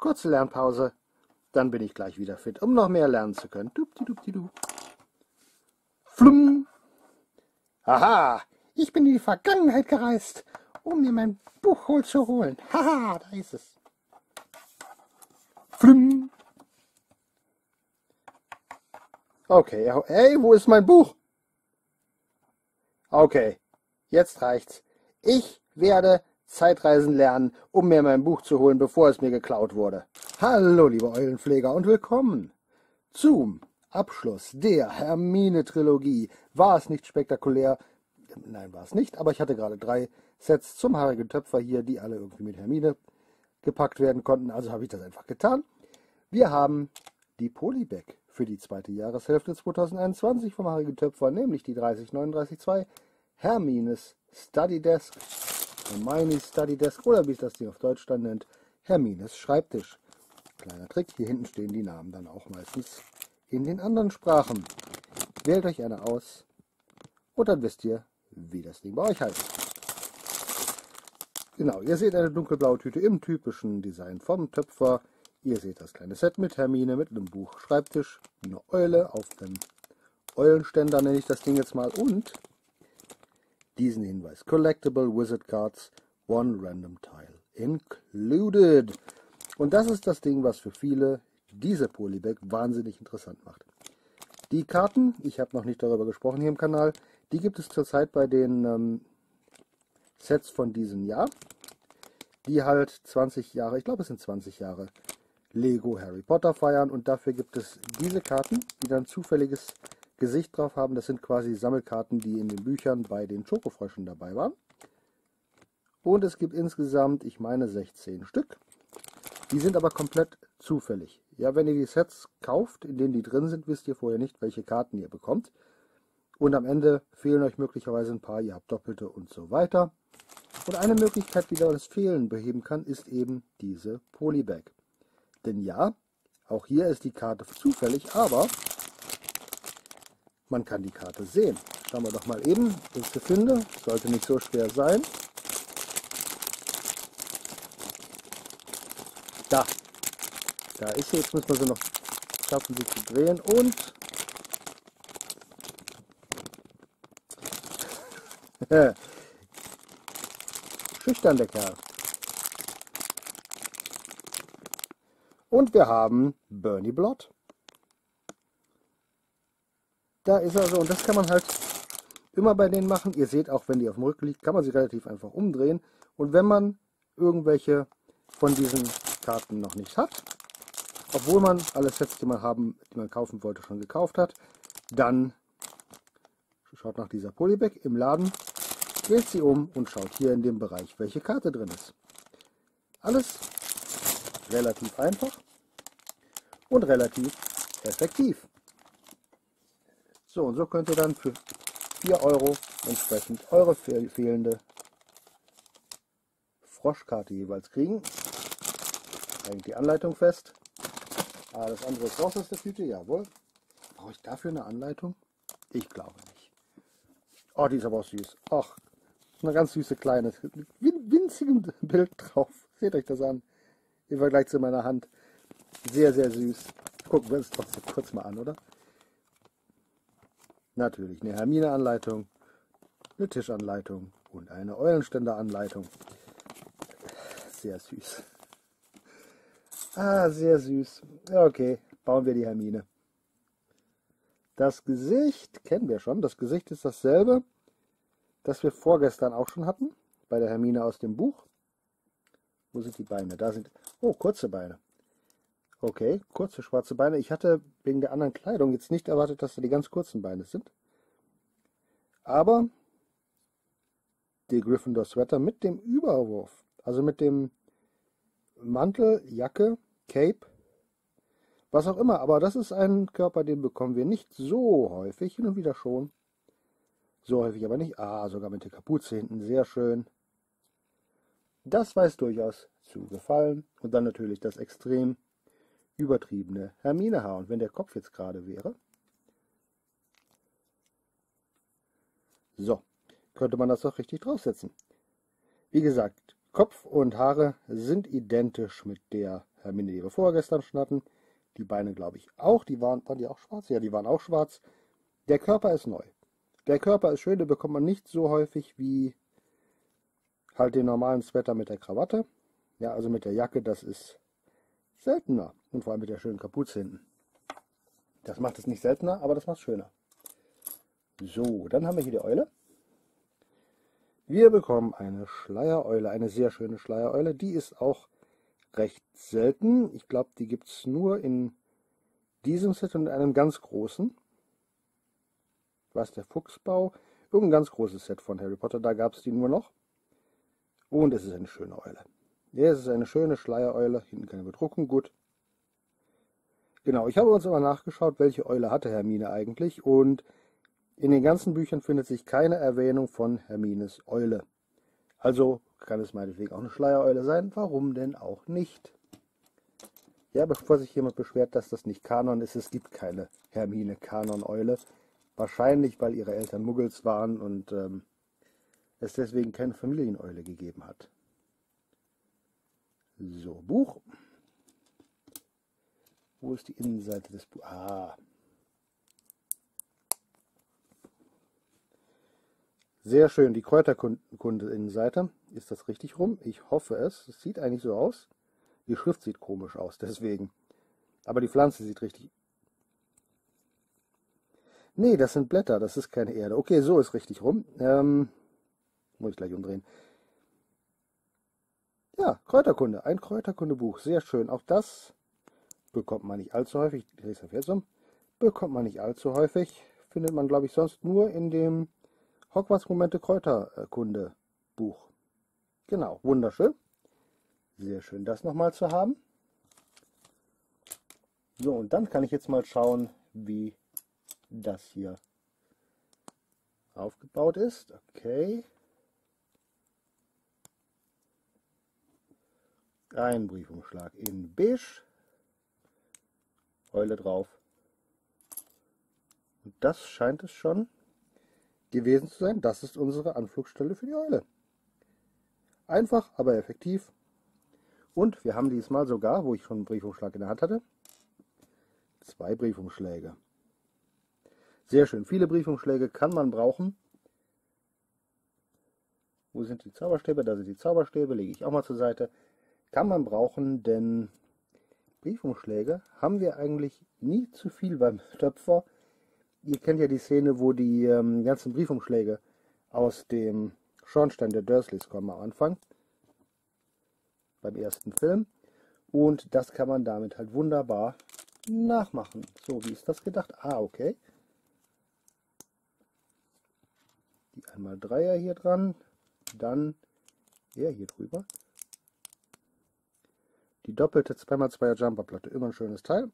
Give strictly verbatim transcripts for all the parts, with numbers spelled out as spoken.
Kurze Lernpause, dann bin ich gleich wieder fit, um noch mehr lernen zu können. Dupdidup. Flum. Aha, ich bin in die Vergangenheit gereist, um mir mein Buch zu holen. Haha, da ist es. Flum. Okay, hey, wo ist mein Buch? Okay, jetzt reicht's. Ich werde Zeitreisen lernen, um mir mein Buch zu holen, bevor es mir geklaut wurde. Hallo, liebe Eulenpfleger, und willkommen zum Abschluss der Hermine-Trilogie. War es nicht spektakulär? Nein, war es nicht, aber ich hatte gerade drei Sets zum haarigen Töpfer hier, die alle irgendwie mit Hermine gepackt werden konnten, also habe ich das einfach getan. Wir haben die Polybag für die zweite Jahreshälfte zweitausendeinundzwanzig vom haarigen Töpfer, nämlich die drei null neun drei zwei Hermines Study Desk, Hermines Study Desk oder wie es das Ding auf Deutsch dann nennt, Hermines Schreibtisch. Kleiner Trick, hier hinten stehen die Namen dann auch meistens in den anderen Sprachen. Wählt euch eine aus und dann wisst ihr, wie das Ding bei euch heißt. Genau, ihr seht eine dunkelblaue Tüte im typischen Design vom Töpfer. Ihr seht das kleine Set mit Hermine, mit einem Buch Schreibtisch, eine Eule auf dem Eulenständer, nenne ich das Ding jetzt mal, und diesen Hinweis: Collectible Wizard Cards, one random tile included. Und das ist das Ding, was für viele diese Polybag wahnsinnig interessant macht. Die Karten, ich habe noch nicht darüber gesprochen hier im Kanal, die gibt es zurzeit bei den ähm, Sets von diesem Jahr, die halt zwanzig Jahre, ich glaube es sind zwanzig Jahre, Lego Harry Potter feiern, und dafür gibt es diese Karten, die dann zufälliges Gesicht drauf haben. Das sind quasi Sammelkarten, die in den Büchern bei den Schokofröschen dabei waren. Und es gibt insgesamt, ich meine, sechzehn Stück. Die sind aber komplett zufällig. Ja, wenn ihr die Sets kauft, in denen die drin sind, wisst ihr vorher nicht, welche Karten ihr bekommt. Und am Ende fehlen euch möglicherweise ein paar, ihr habt doppelte und so weiter. Und eine Möglichkeit, wie das Fehlen beheben kann, ist eben diese Polybag. Denn ja, auch hier ist die Karte zufällig, aber man kann die Karte sehen. Schauen wir doch mal eben, wie ich sie finde. Sollte nicht so schwer sein. Da, da ist sie. Jetzt müssen wir sie noch schaffen, sie zu drehen. Und schüchtern der Kerl. Und wir haben Bernie Blott. Da ist er so, und das kann man halt immer bei denen machen. Ihr seht, auch wenn die auf dem Rücken liegt, kann man sie relativ einfach umdrehen. Und wenn man irgendwelche von diesen Karten noch nicht hat, obwohl man alle Sets, die man haben, die man kaufen wollte, schon gekauft hat, dann schaut nach dieser Polybag im Laden, dreht sie um und schaut hier in dem Bereich, welche Karte drin ist. Alles relativ einfach und relativ effektiv. So, und so könnt ihr dann für vier Euro entsprechend eure fehlende Froschkarte jeweils kriegen. Hängt die Anleitung fest. Ah, das andere ist raus aus der Tüte, jawohl. Brauche ich dafür eine Anleitung? Ich glaube nicht. Oh, die ist aber auch süß. Ach, eine ganz süße kleine, winziges Bild drauf. Seht euch das an. Im Vergleich zu meiner Hand. Sehr, sehr süß. Gucken wir uns doch so kurz mal an, oder? Natürlich eine Hermine-Anleitung, eine Tischanleitung und eine Eulenständer-Anleitung. Sehr süß. Ah, sehr süß. Okay, bauen wir die Hermine. Das Gesicht kennen wir schon. Das Gesicht ist dasselbe, das wir vorgestern auch schon hatten, bei der Hermine aus dem Buch. Wo sind die Beine? Da sind... Oh, kurze Beine. Okay, kurze schwarze Beine. Ich hatte wegen der anderen Kleidung jetzt nicht erwartet, dass da die ganz kurzen Beine sind. Aber die Gryffindor-Sweater mit dem Überwurf, also mit dem Mantel, Jacke, Cape, was auch immer. Aber das ist ein Körper, den bekommen wir nicht so häufig, hin und wieder schon. So häufig aber nicht. Ah, sogar mit der Kapuze hinten, sehr schön. Das weiß durchaus zu gefallen. Und dann natürlich das extrem übertriebene Hermine-Haar. Und wenn der Kopf jetzt gerade wäre, so, könnte man das auch richtig draufsetzen. Wie gesagt, Kopf und Haare sind identisch mit der Hermine, die wir vorgestern schon hatten. Die Beine, glaube ich, auch. Die waren, waren die auch schwarz? Ja, die waren auch schwarz. Der Körper ist neu. Der Körper ist schön, den bekommt man nicht so häufig wie halt den normalen Sweater mit der Krawatte. Ja, also mit der Jacke, das ist seltener. Und vor allem mit der schönen Kapuze hinten. Das macht es nicht seltener, aber das macht es schöner. So, dann haben wir hier die Eule. Wir bekommen eine Schleiereule, eine sehr schöne Schleiereule. Die ist auch recht selten. Ich glaube, die gibt es nur in diesem Set und in einem ganz großen. Was, der Fuchsbau? Irgendein ganz großes Set von Harry Potter, da gab es die nur noch. Und es ist eine schöne Eule. Ja, es ist eine schöne Schleiereule. Hinten keine Bedruckung, gut. Genau, ich habe uns aber nachgeschaut, welche Eule hatte Hermine eigentlich. Und in den ganzen Büchern findet sich keine Erwähnung von Hermines Eule. Also kann es meinetwegen auch eine Schleiereule sein. Warum denn auch nicht? Ja, bevor sich jemand beschwert, dass das nicht Kanon ist, es gibt keine Hermine-Kanon-Eule. Wahrscheinlich, weil ihre Eltern Muggels waren und ähm, es deswegen keine Familieneule gegeben hat. So, Buch. Wo ist die Innenseite des Buches? Ah. Sehr schön, die Kräuterkunde-Innenseite. Ist das richtig rum? Ich hoffe es. Es sieht eigentlich so aus. Die Schrift sieht komisch aus, deswegen. Aber die Pflanze sieht richtig... Nee, das sind Blätter, das ist keine Erde. Okay, so ist richtig rum. Ähm, muss ich gleich umdrehen. Ja, Kräuterkunde, ein Kräuterkundebuch, sehr schön. Auch das bekommt man nicht allzu häufig. Ich lese das jetzt um. Bekommt man nicht allzu häufig. Findet man, glaube ich, sonst nur in dem Hogwarts-Momente Kräuterkunde-Buch. Genau, wunderschön. Sehr schön, das nochmal zu haben. So, und dann kann ich jetzt mal schauen, wie das hier aufgebaut ist. Okay. Ein Briefumschlag in Beige. Eule drauf. Und das scheint es schon gewesen zu sein. Das ist unsere Anflugstelle für die Eule. Einfach, aber effektiv. Und wir haben diesmal sogar, wo ich schon einen Briefumschlag in der Hand hatte, zwei Briefumschläge. Sehr schön. Viele Briefumschläge kann man brauchen. Wo sind die Zauberstäbe? Da sind die Zauberstäbe. Lege ich auch mal zur Seite. Kann man brauchen, denn Briefumschläge haben wir eigentlich nie zu viel beim Töpfer. Ihr kennt ja die Szene, wo die ähm, ganzen Briefumschläge aus dem Schornstein der Dursleys kommen am Anfang. Beim ersten Film. Und das kann man damit halt wunderbar nachmachen. So, wie ist das gedacht? Ah, okay. Die einmal Dreier hier dran. Dann er hier drüber. Die doppelte zwei mal zweier Jumperplatte. Immer ein schönes Teil.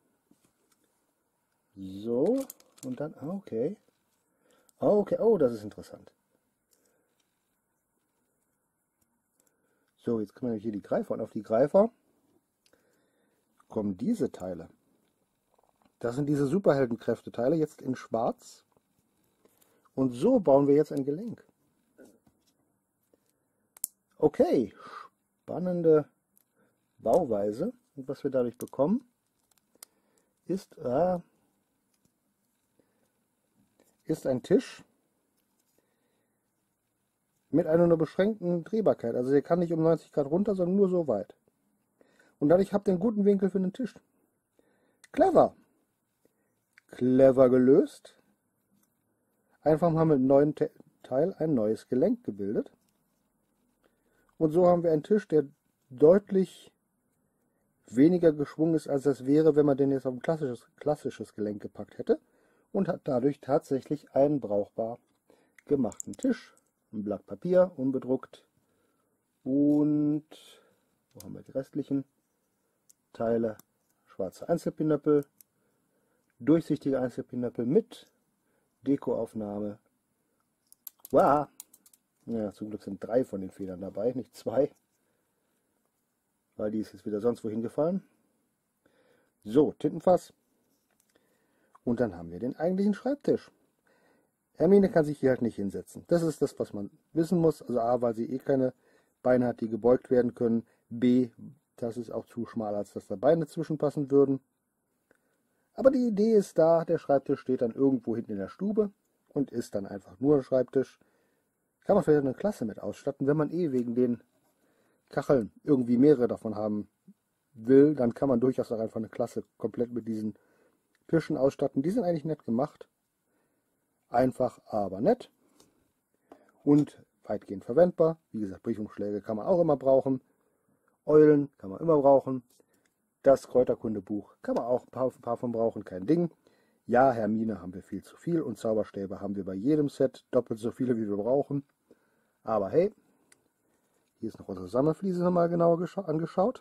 So. Und dann, ah, okay. Okay, oh, das ist interessant. So, jetzt kommen wir hier die Greifer. Und auf die Greifer kommen diese Teile. Das sind diese Superheldenkräfte-Teile, jetzt in schwarz. Und so bauen wir jetzt ein Gelenk. Okay, spannende Bauweise. Und was wir dadurch bekommen, ist, äh, ist ein Tisch mit einer nur beschränkten Drehbarkeit. Also der kann nicht um neunzig Grad runter, sondern nur so weit. Und dadurch habt ihr einen guten Winkel für den Tisch. Clever. Clever gelöst. Einfach mal mit einem neuen Teil ein neues Gelenk gebildet. Und so haben wir einen Tisch, der deutlich weniger geschwungen ist, als das wäre, wenn man den jetzt auf ein klassisches, klassisches Gelenk gepackt hätte. Und hat dadurch tatsächlich einen brauchbar gemachten Tisch. Ein Blatt Papier, unbedruckt. Und wo haben wir die restlichen Teile? Schwarze Einzelpinöppel, durchsichtige Einzelpinöppel mit Dekoaufnahme. Wow! Ja, zum Glück sind drei von den Federn dabei, nicht zwei. Weil die ist jetzt wieder sonst wohin gefallen. So, Tintenfass. Und dann haben wir den eigentlichen Schreibtisch. Hermine kann sich hier halt nicht hinsetzen. Das ist das, was man wissen muss. Also A, weil sie eh keine Beine hat, die gebeugt werden können. B, Das ist auch zu schmal, als dass da Beine zwischenpassen würden. Aber die Idee ist da, der Schreibtisch steht dann irgendwo hinten in der Stube und ist dann einfach nur ein Schreibtisch. Kann man vielleicht eine Klasse mit ausstatten, wenn man eh wegen den Kacheln irgendwie mehrere davon haben will, dann kann man durchaus auch einfach eine Klasse komplett mit diesen Tischen ausstatten. Die sind eigentlich nett gemacht. Einfach, aber nett. Und weitgehend verwendbar. Wie gesagt, Briefumschläge kann man auch immer brauchen. Eulen kann man immer brauchen. Das Kräuterkundebuch kann man auch ein paar, ein paar von brauchen, kein Ding. Ja, Hermine haben wir viel zu viel und Zauberstäbe haben wir bei jedem Set doppelt so viele, wie wir brauchen. Aber hey, hier ist noch unsere Sammelfliese nochmal genauer angeschaut.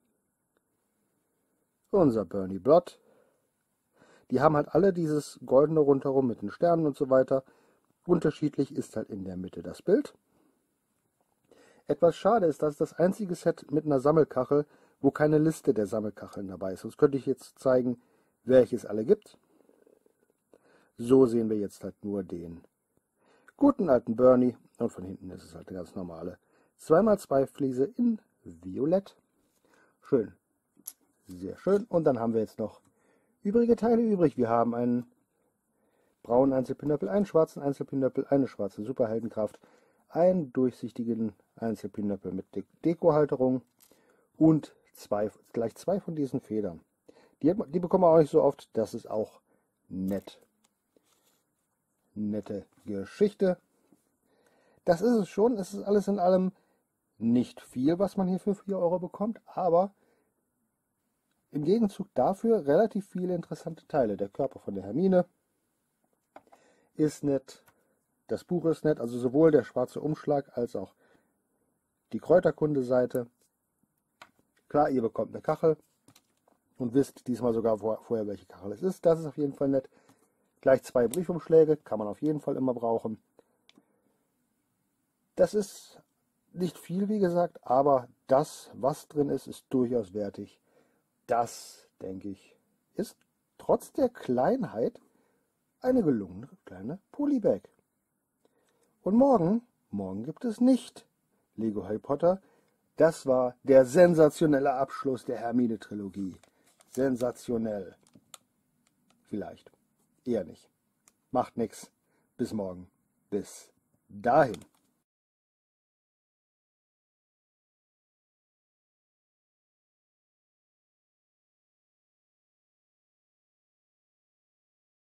Unser Bernie Blott. Die haben halt alle dieses goldene rundherum mit den Sternen und so weiter. Unterschiedlich ist halt in der Mitte das Bild. Etwas schade ist, dass das einzige Set mit einer Sammelkachel, wo keine Liste der Sammelkacheln dabei ist. Sonst könnte ich jetzt zeigen, welche es alle gibt. So sehen wir jetzt halt nur den guten alten Bernie. Und von hinten ist es halt eine ganz normale zwei mal zwei Fliese in Violett. Schön. Sehr schön. Und dann haben wir jetzt noch übrige Teile übrig. Wir haben einen braunen Einzelpinöppel, einen schwarzen Einzelpinöppel, eine schwarze Superheldenkraft, einen durchsichtigen Einzelpinöppel mit De Dekohalterung und zwei, gleich zwei von diesen Federn. Die, die bekommen wir auch nicht so oft. Das ist auch nett. Nette Geschichte. Das ist es schon. Es ist alles in allem nicht viel, was man hier für vier Euro bekommt, aber im Gegenzug dafür relativ viele interessante Teile. Der Körper von der Hermine ist nett. Das Buch ist nett, also sowohl der schwarze Umschlag als auch die Kräuterkunde-Seite. Klar, ihr bekommt eine Kachel und wisst diesmal sogar vorher, welche Kachel es ist. Das ist auf jeden Fall nett. Gleich zwei Briefumschläge, kann man auf jeden Fall immer brauchen. Das ist nicht viel, wie gesagt, aber das, was drin ist, ist durchaus wertig. Das, denke ich, ist trotz der Kleinheit eine gelungene kleine Polybag. Und morgen, morgen gibt es nicht Lego Harry Potter. Das war der sensationelle Abschluss der Hermine-Trilogie. Sensationell. Vielleicht. Eher nicht. Macht nix. Bis morgen. Bis dahin.